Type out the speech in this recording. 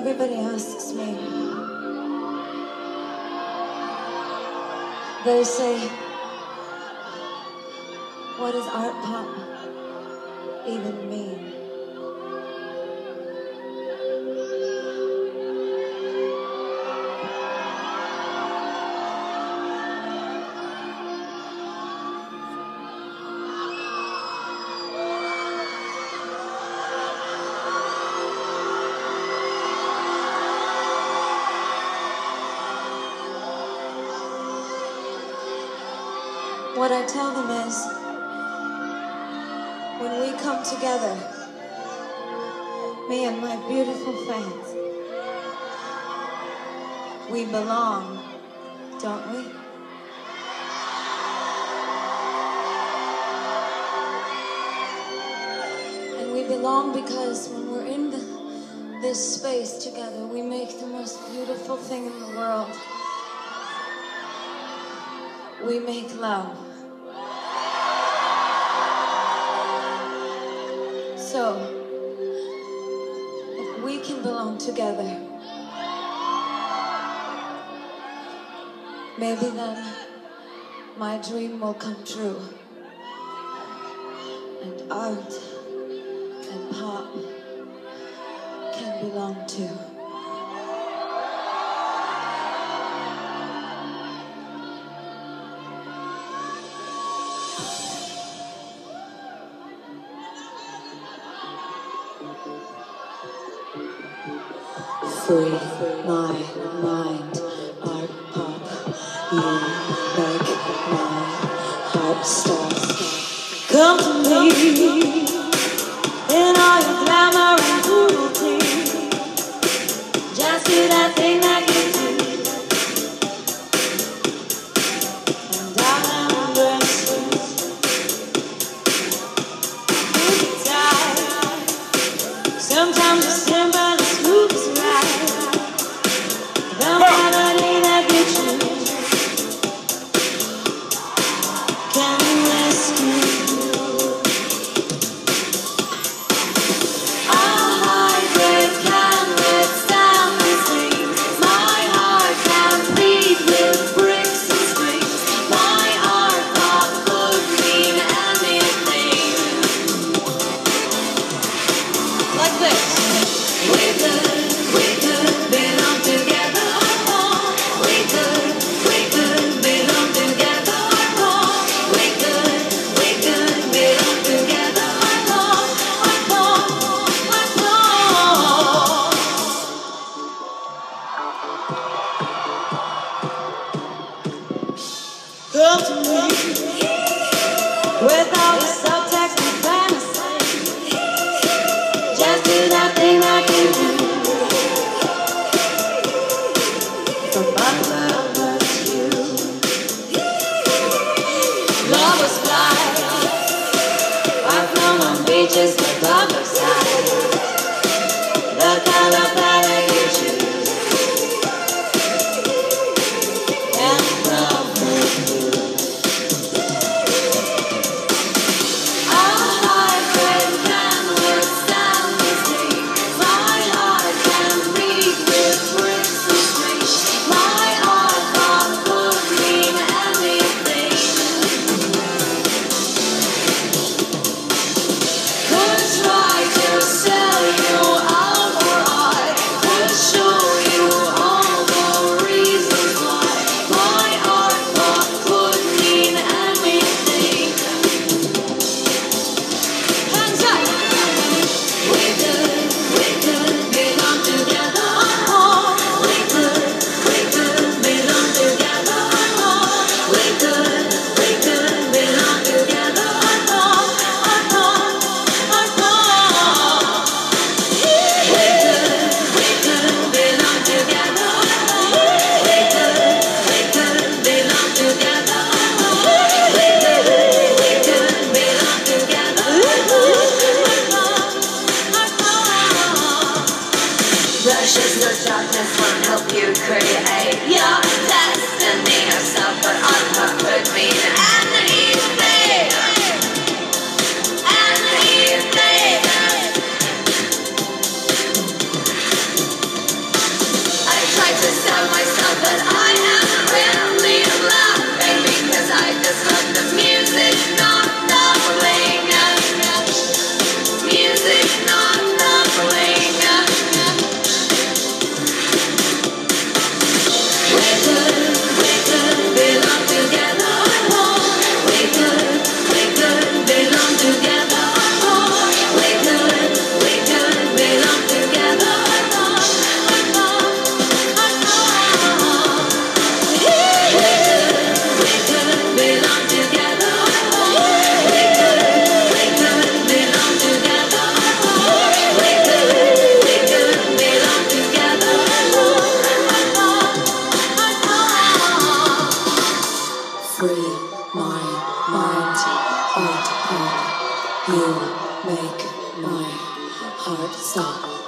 Everybody asks me, they say, what does art pop even mean? What I tell them is, when we come together, me and my beautiful friends, we belong, don't we? And we belong because when we're in this space together, we make the most beautiful thing in the world. We make love. So, if we can belong together, maybe then my dream will come true. And art and pop can belong too. Free my mind, art pop, you make my heart stop. Come to me in all your glamour and cruelty. Just do that thing that you do, and I'll embrace you. You get tired, sometimes you stand by the scoops right. The melody that you choose can rescue. Our heartbreak can withstand these things. My heart can beat with bricks and springs. My heart thought could mean anything. Like this. my heart stop.